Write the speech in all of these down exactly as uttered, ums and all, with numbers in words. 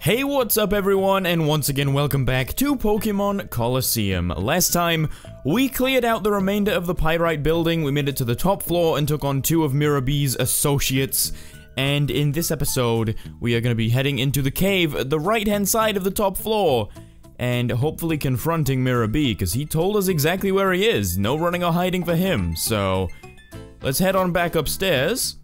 Hey, what's up everyone, and once again welcome back to Pokémon Colosseum. Last time, we cleared out the remainder of the Pyrite building, we made it to the top floor and took on two of Mirabee's associates. And in this episode, we are going to be heading into the cave at the right-hand side of the top floor. And hopefully confronting Mirabee, because he told us exactly where he is. No running or hiding for him, so... let's head on back upstairs.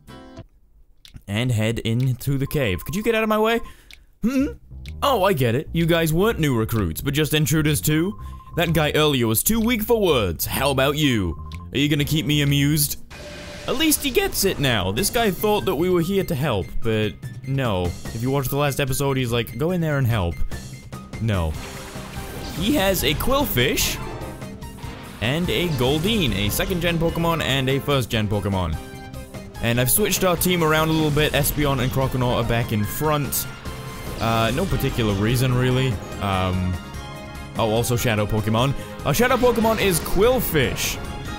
And head into the cave. Could you get out of my way? Hmm? Oh, I get it. You guys weren't new recruits, but just intruders too? That guy earlier was too weak for words. How about you? Are you gonna keep me amused? At least he gets it now. This guy thought that we were here to help, but no. If you watched the last episode, he's like, go in there and help. No. He has a Quillfish and a Goldeen, a second gen Pokemon and a first gen Pokemon. And I've switched our team around a little bit. Espeon and Croconaw are back in front. Uh, no particular reason, really. Um, oh, also Shadow Pokémon. Our Shadow Pokémon is Quillfish.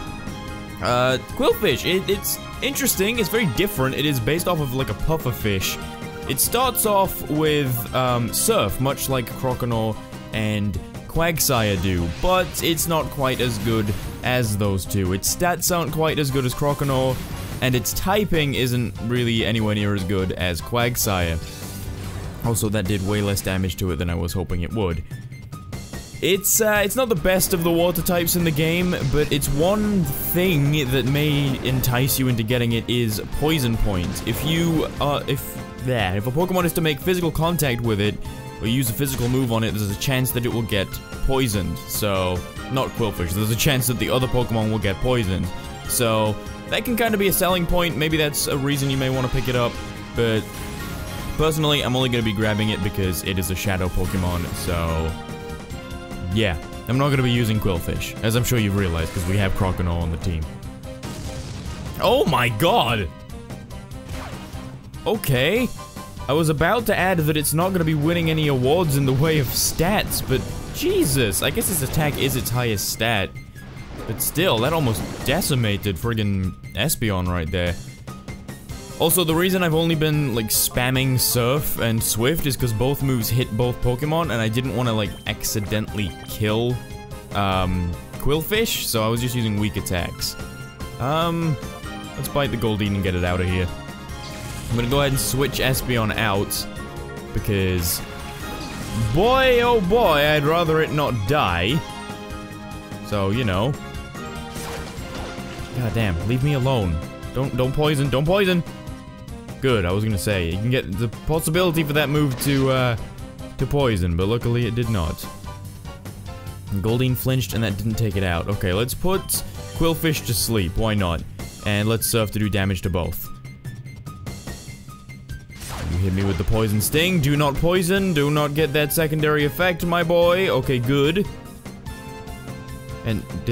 Uh, Quillfish, it, it's interesting, it's very different. It is based off of, like, a pufferfish. It starts off with, um, Surf, much like Croconaw and Quagsire do, but it's not quite as good as those two. Its stats aren't quite as good as Croconaw, and its typing isn't really anywhere near as good as Quagsire. Also, that did way less damage to it than I was hoping it would. It's, uh, it's not the best of the water types in the game, but it's one thing that may entice you into getting it is Poison Point. If you, uh, if, there, if a Pokemon is to make physical contact with it, or use a physical move on it, there's a chance that it will get poisoned. So, not Quillfish, there's a chance that the other Pokemon will get poisoned. So, that can kind of be a selling point, maybe that's a reason you may want to pick it up, but... personally, I'm only going to be grabbing it because it is a Shadow Pokemon, so... yeah, I'm not going to be using Quillfish, as I'm sure you've realized, because we have Croconaw on the team. Oh my god! Okay. I was about to add that it's not going to be winning any awards in the way of stats, but Jesus, I guess its attack is its highest stat. But still, that almost decimated friggin' Espeon right there. Also, the reason I've only been, like, spamming Surf and Swift is because both moves hit both Pokemon, and I didn't want to, like, accidentally kill, um, Quillfish, so I was just using weak attacks. Um, let's bite the Goldeen and get it out of here. I'm gonna go ahead and switch Espeon out, because, boy, oh boy, I'd rather it not die. So, you know. God damn, leave me alone. Don't, don't poison, don't poison! Good, I was gonna say, you can get the possibility for that move to, uh, to poison, but luckily it did not. And Goldeen flinched and that didn't take it out. Okay, let's put Quillfish to sleep, why not? And let's Surf to do damage to both. You hit me with the Poison Sting, do not poison, do not get that secondary effect, my boy. Okay, good. And did...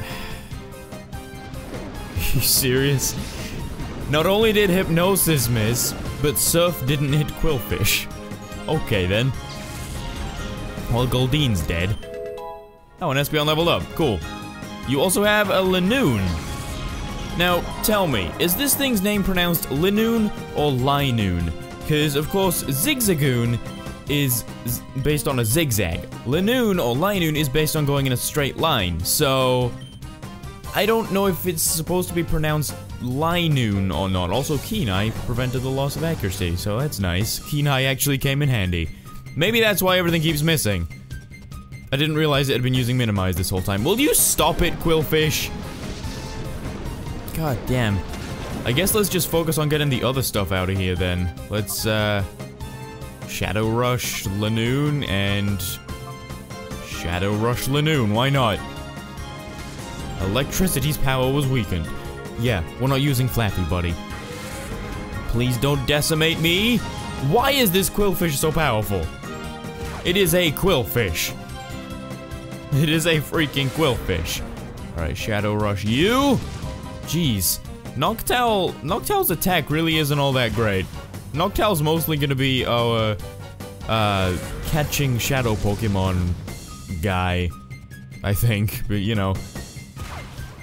are you serious? Not only did Hypnosis miss, but Surf didn't hit Quillfish. Okay then. Well, Goldeen's dead. Oh, and Espeon leveled up. Cool. You also have a Linoone. Now, tell me, is this thing's name pronounced Linoone or Linoone? Because, of course, Zigzagoon is based on a zigzag. Linoone or Linoone is based on going in a straight line, so... I don't know if it's supposed to be pronounced Linoone or not. Also, Kenai prevented the loss of accuracy, so that's nice. Kenai actually came in handy. Maybe that's why everything keeps missing. I didn't realize it had been using Minimize this whole time. Will you stop it, Quillfish? God damn. I guess let's just focus on getting the other stuff out of here then. Let's, uh... Shadow Rush Linoone and... Shadow Rush Linoone, why not? Electricity's power was weakened. Yeah, we're not using Flappy, buddy. Please don't decimate me. Why is this Quillfish so powerful? It is a Quillfish. It is a freaking Quillfish. Alright, Shadow Rush you. Jeez. Noctowl, Noctowl's attack really isn't all that great. Noctowl's mostly gonna be our, uh, catching Shadow Pokemon guy, I think, but you know.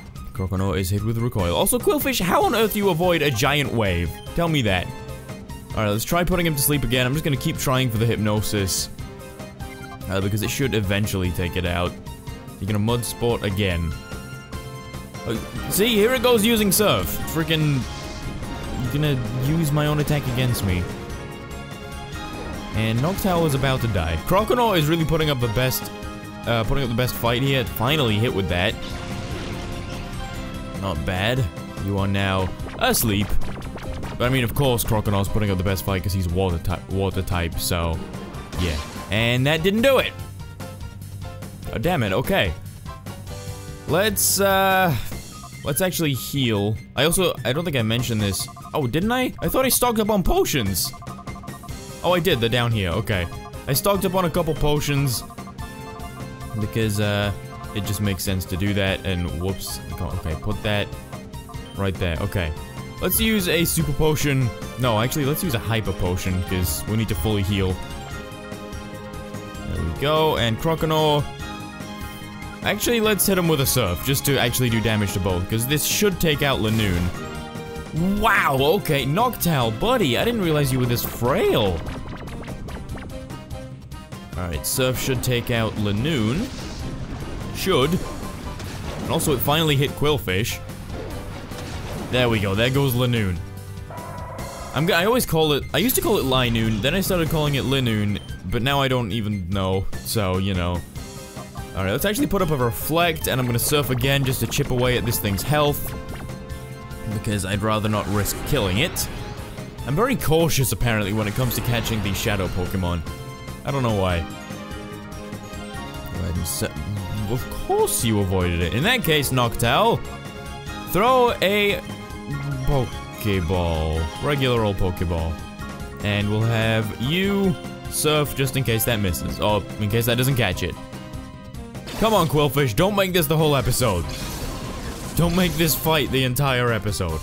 Croconaw is hit with recoil. Also, Quillfish, how on earth do you avoid a giant wave? Tell me that. Alright, let's try putting him to sleep again. I'm just gonna keep trying for the hypnosis. Uh, because it should eventually take it out. You're gonna mud sport again. Uh, see, here it goes using Surf. Freaking... I'm gonna use my own attack against me. And Noctowl is about to die. Croconaw is really putting up the best... Uh, putting up the best fight here. Finally hit with that. Not bad. You are now asleep. But I mean, of course, Croconaw's putting up the best fight because he's water type, water type, so... Yeah. And that didn't do it! Oh, damn it, okay. Let's, uh... Let's actually heal. I also... I don't think I mentioned this. Oh, didn't I? I thought I stocked up on potions! Oh, I did, they're down here, okay. I stocked up on a couple potions. Because, uh... it just makes sense to do that, and whoops. Okay, put that right there, okay. Let's use a super potion. No, actually, let's use a hyper potion, because we need to fully heal. There we go, and Croconaw. Actually, let's hit him with a Surf, just to actually do damage to both, because this should take out Lanoon. Wow, okay, Noctowl, buddy, I didn't realize you were this frail. Alright, Surf should take out Lanoon. Should. And also, it finally hit Quillfish. There we go, there goes Lanoon. I'm I always call it, I used to call it Linoon, then I started calling it Linoon, but now I don't even know, so, you know. Alright, let's actually put up a Reflect, and I'm gonna Surf again just to chip away at this thing's health. Because I'd rather not risk killing it. I'm very cautious, apparently, when it comes to catching these Shadow Pokemon. I don't know why. Go ahead and set... Of course you avoided it. In that case, Noctowl, throw a Pokeball. Regular old Pokeball. And we'll have you Surf just in case that misses. Or in case that doesn't catch it. Come on, Quillfish, don't make this the whole episode. Don't make this fight the entire episode.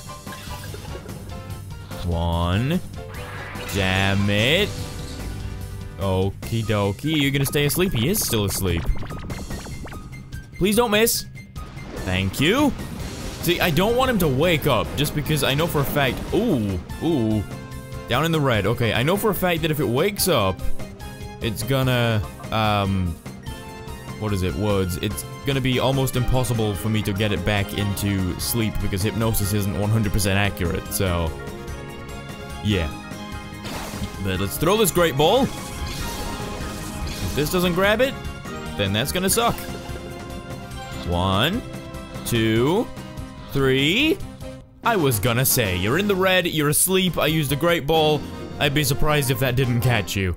One. Damn it. Okie dokie, you're gonna stay asleep? He is still asleep. Please don't miss. Thank you. See, I don't want him to wake up, just because I know for a fact... Ooh, ooh. Down in the red. Okay, I know for a fact that if it wakes up, it's gonna... Um... What is it? Words. It's gonna be almost impossible for me to get it back into sleep, because hypnosis isn't one hundred percent accurate, so... Yeah. But let's throw this Great Ball. If this doesn't grab it, then that's gonna suck. One, two, three. I was gonna say, you're in the red, you're asleep, I used a Great Ball. I'd be surprised if that didn't catch you.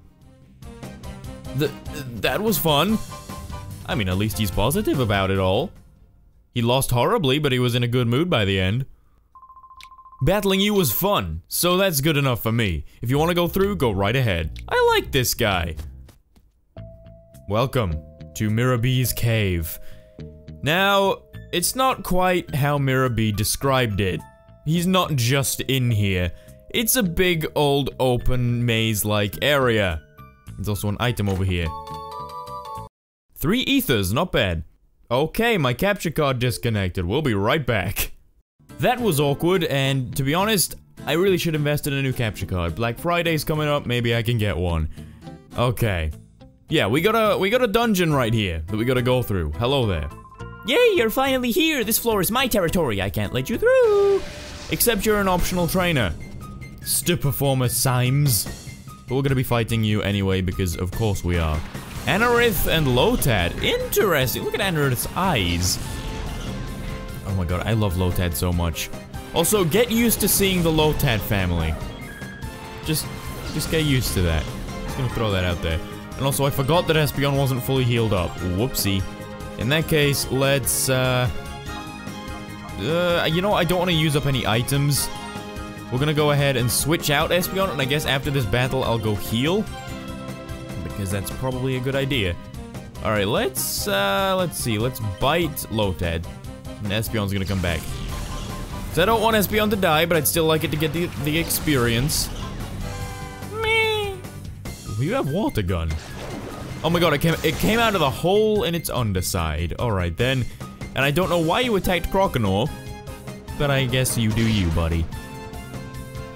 Th that was fun. I mean, at least he's positive about it all. He lost horribly, but he was in a good mood by the end. Battling you was fun, so that's good enough for me. If you want to go through, go right ahead. I like this guy. Welcome to Mirabee's Cave. Now, it's not quite how Mirabee described it. He's not just in here. It's a big, old, open, maze-like area. There's also an item over here. Three ethers, not bad. Okay, my capture card disconnected. We'll be right back. That was awkward, and to be honest, I really should invest in a new capture card. Black Friday's coming up, maybe I can get one. Okay. Yeah, we got a we got a dungeon right here that we gotta go through. Hello there. Yay, you're finally here! This floor is my territory, I can't let you through! Except you're an optional trainer. Stu performer Symes. But we're gonna be fighting you anyway, because of course we are. Anorith and Lotad. Interesting, look at Anorith's eyes. Oh my god, I love Lotad so much. Also, get used to seeing the Lotad family. Just, just get used to that. Just gonna throw that out there. And also, I forgot that Espeon wasn't fully healed up. Whoopsie. In that case, let's, uh... Uh, you know, I don't want to use up any items. We're gonna go ahead and switch out Espeon, and I guess after this battle, I'll go heal. Because that's probably a good idea. Alright, let's, uh, let's see. Let's bite Lotad. And Espeon's gonna come back. So I don't want Espeon to die, but I'd still like it to get the, the experience. Meh. You have Water Gun. Oh my god, it came, it came out of the hole in its underside. Alright then. And I don't know why you attacked Croconaw, but I guess you do you, buddy.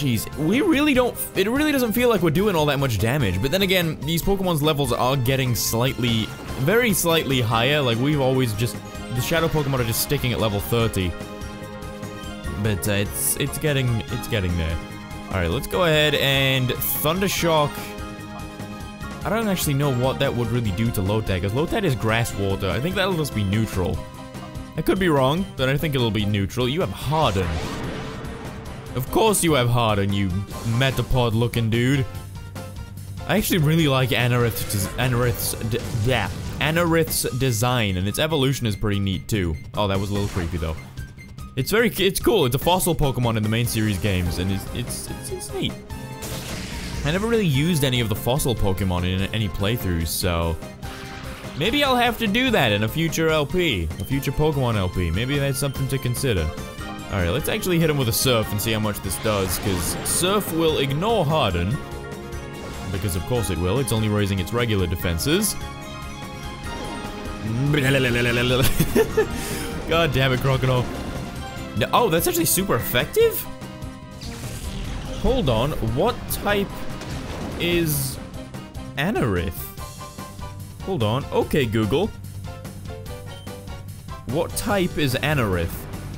Jeez, we really don't, it really doesn't feel like we're doing all that much damage. But then again, these Pokemon's levels are getting slightly, very slightly higher. Like, we've always just, the Shadow Pokemon are just sticking at level thirty. But uh, it's, it's getting, it's getting there. Alright, let's go ahead and Thunder Shock. I don't actually know what that would really do to Lotad, because Lotad is grass water. I think that'll just be neutral. I could be wrong, but I think it'll be neutral. You have Harden. Of course you have Harden, you Metapod-looking dude. I actually really like Anorith's, Anorith's, yeah, Anorith's design, and its evolution is pretty neat too. Oh, that was a little creepy though. It's very, it's cool. It's a fossil Pokemon in the main series games, and it's, it's, it's, it's neat. I never really used any of the fossil Pokemon in any playthroughs, so maybe I'll have to do that in a future L P, a future Pokemon L P. Maybe that's something to consider. Alright, let's actually hit him with a Surf and see how much this does, because Surf will ignore Harden. Because of course it will, it's only raising its regular defenses. God damn it, Crocodile. No, oh, that's actually super effective? Hold on, what type is Anorith? Hold on, okay Google. What type is Anorith?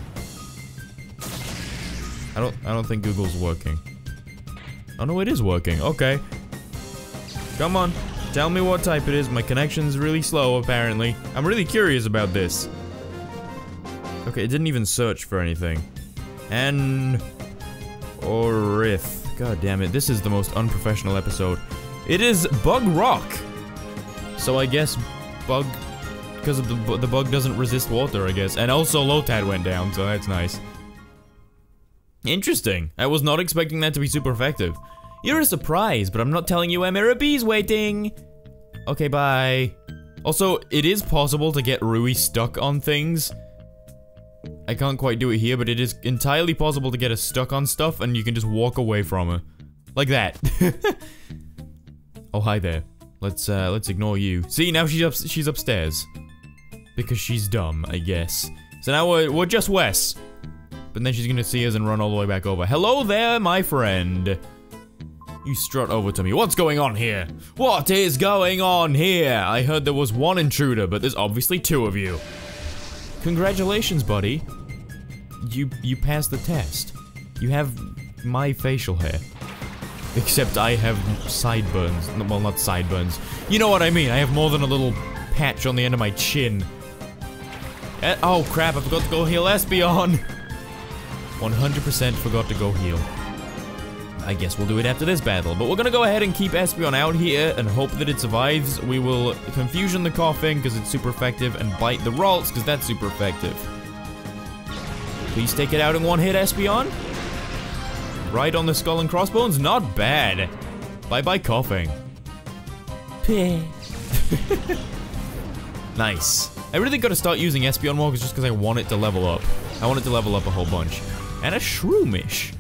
I don't, I don't think Google's working. Oh no, it is working, okay. Come on, tell me what type it is. My connection's really slow, apparently. I'm really curious about this. Okay, it didn't even search for anything. An... Orith. God damn it, this is the most unprofessional episode. It is Bug Rock! So I guess Bug... Because of the, the bug doesn't resist water, I guess. And also Lotad went down, so that's nice. Interesting. I was not expecting that to be super effective. You're a surprise, but I'm not telling you where Mirror B's waiting. Okay, bye. Also, it is possible to get Rui stuck on things. I can't quite do it here, but it is entirely possible to get her stuck on stuff and you can just walk away from her. Like that. Oh, hi there. Let's, uh, let's ignore you. See, now she's up, she's upstairs. Because she's dumb, I guess. So now we're, we're just Wes. But then she's gonna see us and run all the way back over. Hello there, my friend. You strut over to me. What's going on here? What is going on here? I heard there was one intruder, but there's obviously two of you. Congratulations, buddy. You you passed the test. You have my facial hair. Except I have sideburns. Well, not sideburns. You know what I mean. I have more than a little patch on the end of my chin. Eh, oh crap, I forgot to go heal Espeon. one hundred percent forgot to go heal. I guess we'll do it after this battle, but we're gonna go ahead and keep Espeon out here and hope that it survives. We will Confusion the Coughing because it's super effective and Bite the Ralts because that's super effective. Please take it out in one hit, Espeon. Right on the skull and crossbones, not bad. Bye-bye coughing. Nice. I really gotta start using Espeon more just because I want it to level up. I want it to level up a whole bunch. And a Shroomish.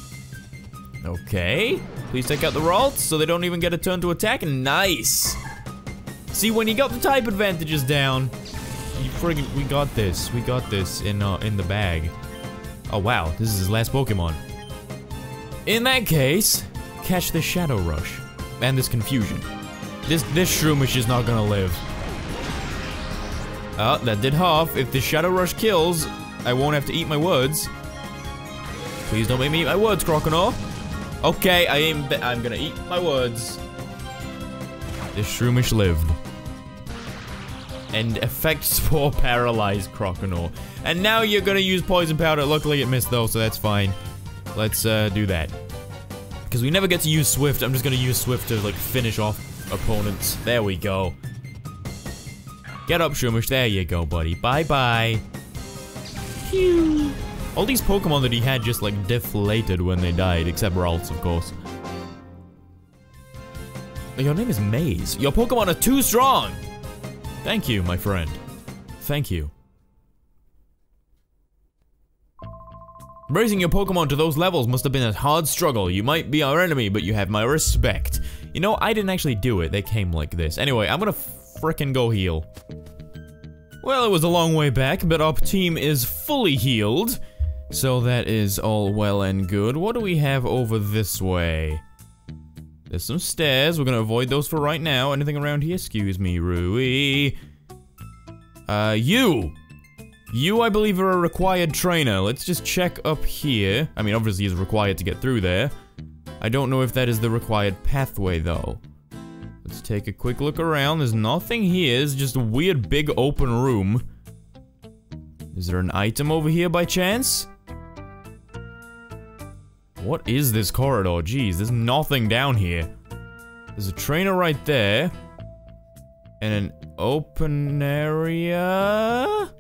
Okay. Please take out the Ralts so they don't even get a turn to attack. Nice. See, when you got the type advantages down, you friggin' we got this. We got this in uh, in the bag. Oh wow, this is his last Pokemon. In that case, catch this Shadow Rush and this Confusion. This this Shroomish is not gonna live. Oh, that did half. If this Shadow Rush kills, I won't have to eat my words. Please don't make me eat my words, Croconaw. Okay, I am. I'm gonna eat my words. This Shroomish lived. And Effect Spore paralyzed Croconaw. And now you're gonna use Poison Powder. Luckily it missed though, so that's fine. Let's uh, do that. Because we never get to use Swift. I'm just gonna use Swift to like finish off opponents. There we go. Get up, Shroomish. There you go, buddy. Bye-bye. Phew. All these Pokemon that he had just like deflated when they died, except Ralts, of course. Your name is Maze. Your Pokemon are too strong! Thank you, my friend. Thank you. Raising your Pokemon to those levels must have been a hard struggle. You might be our enemy, but you have my respect. You know, I didn't actually do it. They came like this. Anyway, I'm gonna frickin' go heal. Well, it was a long way back, but our team is fully healed. So that is all well and good. What do we have over this way? There's some stairs. We're gonna avoid those for right now. Anything around here? Excuse me, Rui. Uh, you! You, I believe, are a required trainer. Let's just check up here. I mean, obviously he's required to get through there. I don't know if that is the required pathway, though. Let's take a quick look around. There's nothing here. It's just a weird big open room. Is there an item over here by chance? What is this corridor? Jeez, there's nothing down here. There's a trainer right there. And an open area?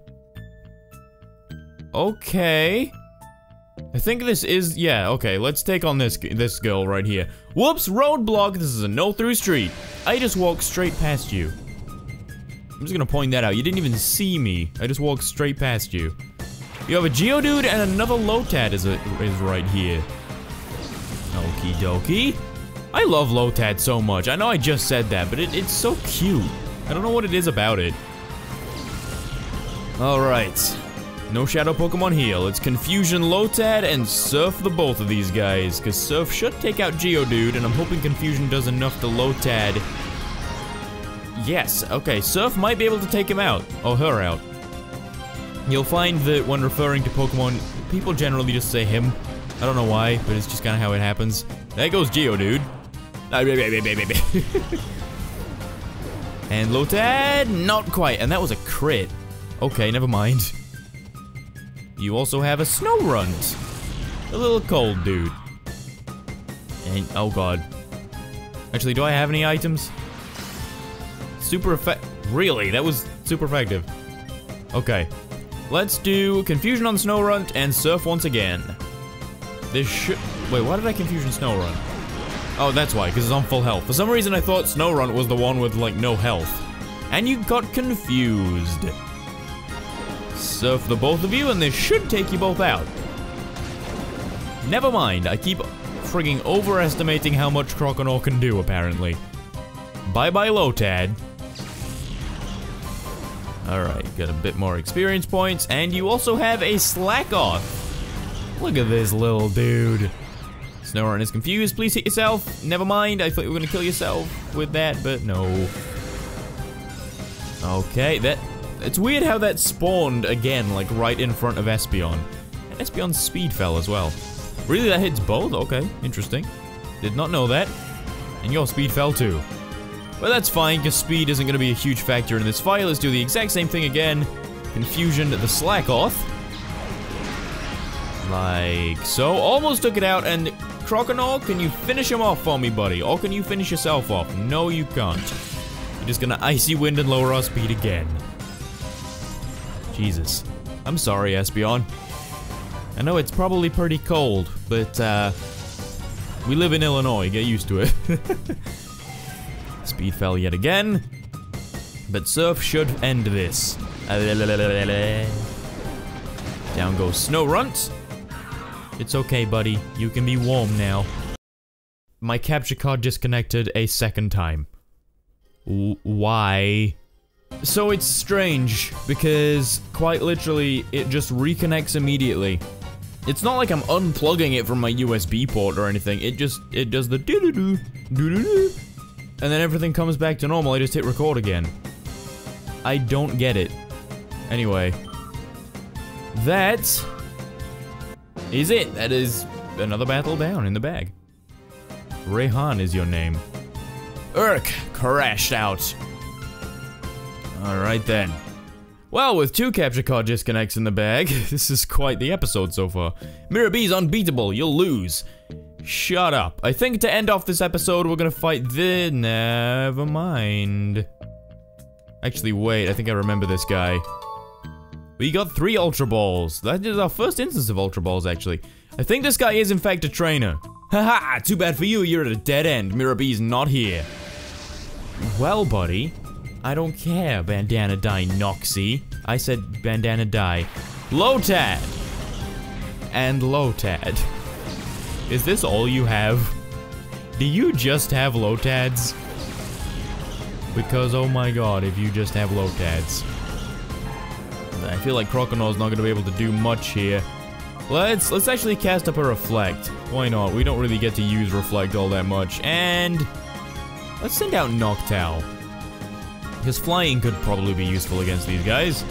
Okay. I think this is, yeah, okay, let's take on this this girl right here. Whoops, roadblock, this is a no-through street. I just walked straight past you. I'm just gonna point that out. You didn't even see me. I just walked straight past you. You have a Geodude and another Lotad is, a, is right here. Okie dokie. I love Lotad so much. I know I just said that, but it, it's so cute. I don't know what it is about it. Alright. No Shadow Pokemon here. Let's Confusion Lotad and Surf the both of these guys. Because Surf should take out Geodude, and I'm hoping Confusion does enough to Lotad. Yes, okay, Surf might be able to take him out. Or her out. You'll find that when referring to Pokemon, people generally just say him. I don't know why, but it's just kind of how it happens. There goes Geodude. And Lotad, not quite, and that was a crit. Okay, never mind. You also have a Snorunt. A little cold dude. And, oh god. Actually, do I have any items? Super effect- really? That was super effective. Okay. Let's do Confusion on Snorunt and Surf once again. This should- wait, why did I Confusion Snorunt? Oh, that's why, because it's on full health. For some reason, I thought Snorunt was the one with, like, no health. And you got confused. Surf the both of you, and this should take you both out. Never mind, I keep frigging overestimating how much Croconaw can do, apparently. Bye-bye, Lotad. Alright, got a bit more experience points, and you also have a Slack-Off. Look at this little dude. Snorunt is confused, please hit yourself. Never mind, I thought you were gonna kill yourself with that, but no. Okay, that... it's weird how that spawned again, like right in front of Espeon. And Espeon's speed fell as well. Really, that hits both? Okay, interesting. Did not know that. And your speed fell too. But that's fine, because speed isn't going to be a huge factor in this fight. Let's do the exact same thing again. Confusion the Slack-Off. Like so. Almost took it out, and Croconaw, can you finish him off for me, buddy? Or can you finish yourself off? No, you can't. You're just gonna Icy Wind and lower our speed again. Jesus. I'm sorry, Espeon. I know it's probably pretty cold, but, uh... we live in Illinois, get used to it. Speed fell yet again. But Surf should end this. Down goes Snorunt. It's okay, buddy. You can be warm now. My capture card disconnected a second time. W- why? So it's strange, because quite literally, it just reconnects immediately. It's not like I'm unplugging it from my U S B port or anything, it just, it does the doo-doo-doo, doo-doo-doo, and then everything comes back to normal. I just hit record again. I don't get it. Anyway. That is it. That is another battle down in the bag. Rehan is your name. Urk crashed out. Alright then. Well, with two capture card disconnects in the bag, this is quite the episode so far. Mirabie's unbeatable, you'll lose. Shut up. I think to end off this episode, we're gonna fight the... never mind. Actually, wait, I think I remember this guy. We got three Ultra Balls. That is our first instance of Ultra Balls, actually. I think this guy is, in fact, a trainer. Haha, too bad for you, you're at a dead end. Mirabie's not here. Well, buddy, I don't care, Bandana Die Noxie. I said Bandana Die. Lotad! And Lotad. Is this all you have? Do you just have Lotads? Because, oh my god, if you just have Lotads. I feel like Croconaw's not gonna be able to do much here. Let's let's actually cast up a reflect. Why not? We don't really get to use reflect all that much. And let's send out Noctowl. Because flying could probably be useful against these guys.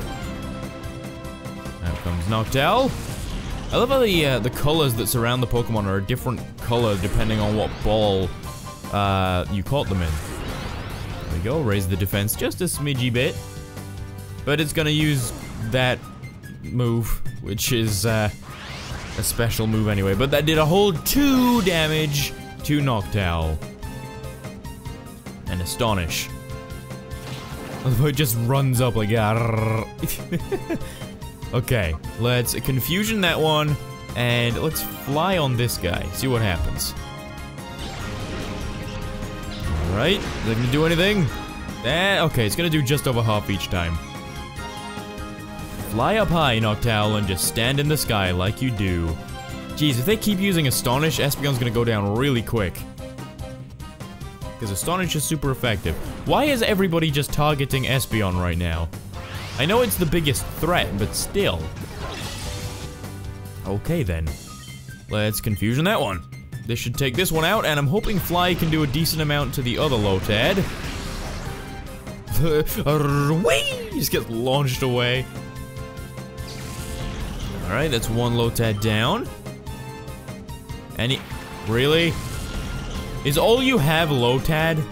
Out comes Noctowl. I love how the uh, the colors that surround the Pokemon are a different color depending on what ball uh, you caught them in. There we go. Raise the defense just a smidgy bit. But it's gonna use that move, which is uh, a special move anyway. But that did a whole two damage to Noctowl. And Astonish. Although it just runs up like ah. Okay, let's confusion that one, and let's fly on this guy. See what happens. Alright, is that gonna do anything? Eh, okay, it's gonna do just over half each time. Fly up high, Noctowl, and just stand in the sky like you do. Jeez, if they keep using Astonish, Espeon's gonna go down really quick. Because Astonish is super effective. Why is everybody just targeting Espeon right now? I know it's the biggest threat, but still. Okay then. Let's confusion that one. This should take this one out, and I'm hoping Fly can do a decent amount to the other Lotad. Whee! Just gets launched away. Alright, that's one Lotad down. Any... Really? Is all you have Lotad?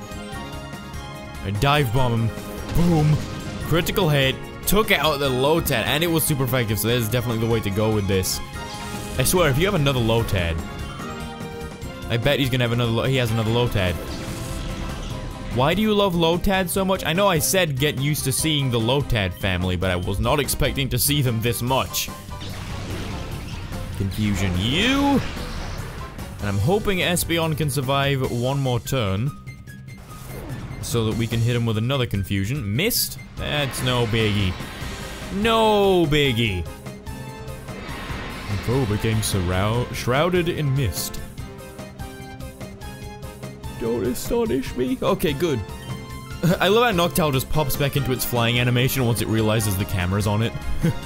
I dive bomb him. Boom. Critical hit. Took out the Lotad, and it was super effective, so that is definitely the way to go with this. I swear, if you have another Lotad, I bet he's gonna have another lo- he has another Lotad. Why do you love Lotad so much? I know I said get used to seeing the Lotad family, but I was not expecting to see them this much. Confusion you. And I'm hoping Espeon can survive one more turn. So that we can hit him with another confusion. Missed? That's no biggie. No biggie. The foe became surround shrouded in mist. Don't astonish me. Okay, good. I love how Noctowl just pops back into its flying animation once it realizes the camera's on it.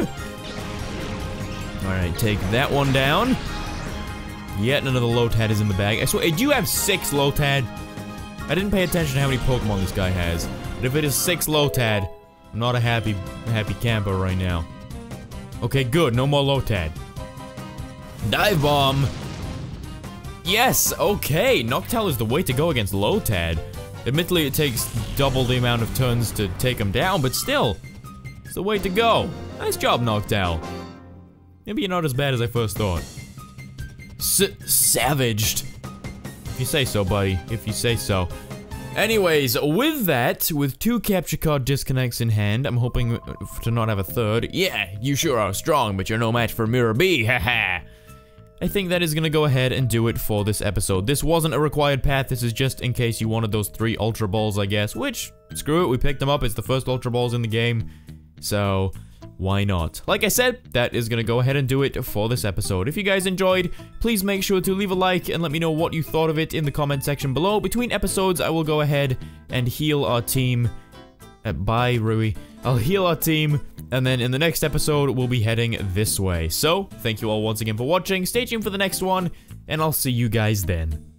Alright, take that one down. Yet another Lotad is in the bag. I swear, do you have six Lotad? I didn't pay attention to how many Pokemon this guy has. But if it is six Lotad, I'm not a happy, happy camper right now. Okay, good. No more Lotad. Dive Bomb! Yes! Okay! Noctowl is the way to go against Lotad. Admittedly, it takes double the amount of turns to take him down, but still, it's the way to go. Nice job, Noctowl. Maybe you're not as bad as I first thought. S savaged. If you say so, buddy. If you say so. Anyways, with that, with two capture card disconnects in hand, I'm hoping to not have a third. Yeah, you sure are strong, but you're no match for Mirror B, haha. I think that is gonna go ahead and do it for this episode. This wasn't a required path, this is just in case you wanted those three Ultra Balls, I guess, which, screw it, we picked them up, it's the first Ultra Balls in the game, so why not? Like I said, that is gonna go ahead and do it for this episode. If you guys enjoyed, please make sure to leave a like and let me know what you thought of it in the comment section below. Between episodes, I will go ahead and heal our team. Uh, bye, Rui. I'll heal our team, and then in the next episode, we'll be heading this way. So, thank you all once again for watching, stay tuned for the next one, and I'll see you guys then.